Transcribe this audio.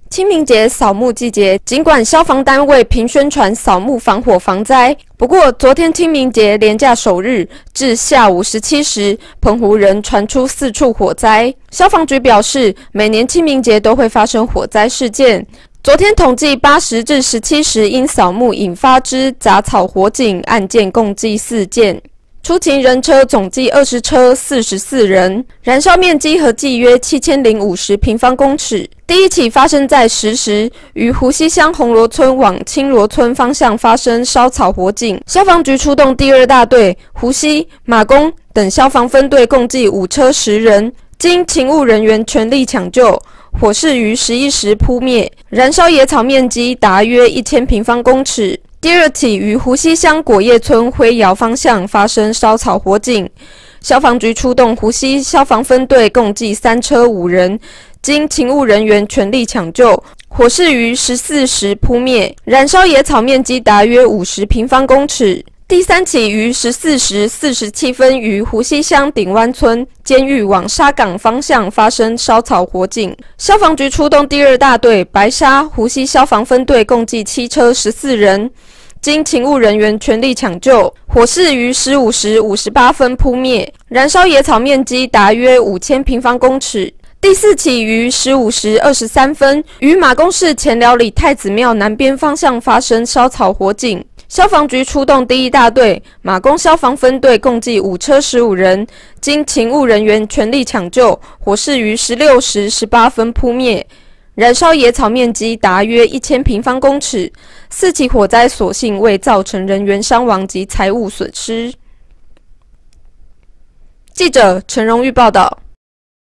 清明节扫墓季节，尽管消防单位频宣传扫墓防火防灾，不过昨天清明节连假首日至下午17时，澎湖仍传出4处火灾。消防局表示，每年清明节都会发生火灾事件。昨天统计8时至17时因扫墓引发之杂草火警案件共计4件。出勤人车总计20车，44人，燃烧面积合计约7050平方公尺。第一起发生在10时，于湖西乡红螺村往青螺村方向发生烧草火警，消防局出动第2大队、湖西、马公等消防分队共计5车10人，经勤务人员全力抢救，火势于11时扑灭，燃烧野草面积达约1000平方公尺。第2起于湖西乡果叶村灰窑方向发生烧草火警，消防局出动湖西消防分队共计3车5人，经勤务人员全力抢救，火势于14时扑灭，燃烧野草面积达约50平方公尺。第3起于14时47分于湖西乡顶湾村监狱往沙港方向发生烧草火警，消防局出动第2大队、白沙、湖西消防分队共计7车14人，经勤务人员全力抢救，火势于15时58分扑灭，燃烧野草面积达约5000平方公尺。第4起于15时23分于马公市前寮里太子庙南边方向发生烧草火警，消防局出动第1大队、马公消防分队共计5车15人，经勤务人员全力抢救，火势于16时18分扑灭，燃烧野草面积达约1000平方公尺。4起火灾所幸未造成人员伤亡及财物损失。记者陈荣玉报道。